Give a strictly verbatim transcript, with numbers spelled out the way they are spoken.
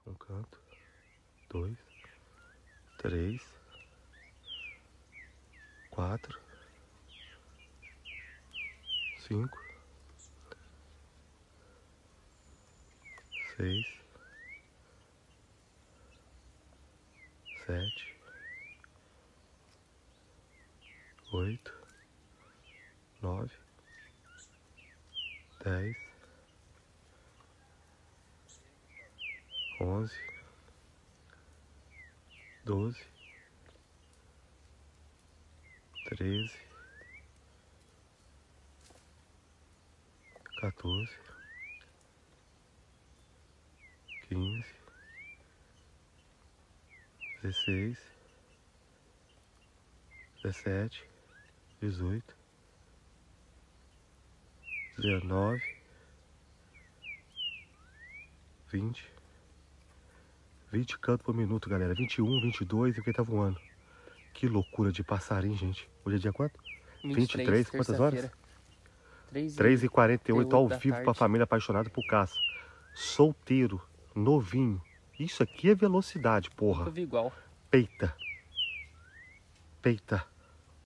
Um canto. Dois. Três. Quatro. Cinco. Seis. Sete. Oito. Nove. Dez. Onze. Doze. Treze. Quatorze. Quinze. Dezesseis. Dezessete. Dezoito. Dezenove. Vinte. Vinte cantos por minuto, galera. Vinte e um, vinte e dois e quem tá voando. Que loucura de passarinho, gente. Hoje é dia quanto? vinte e três, quantas horas? três e quarenta e oito ao vivo pra família apaixonada por caça. Solteiro, novinho. Isso aqui é velocidade, porra. Nunca vi igual. Peita. Peita.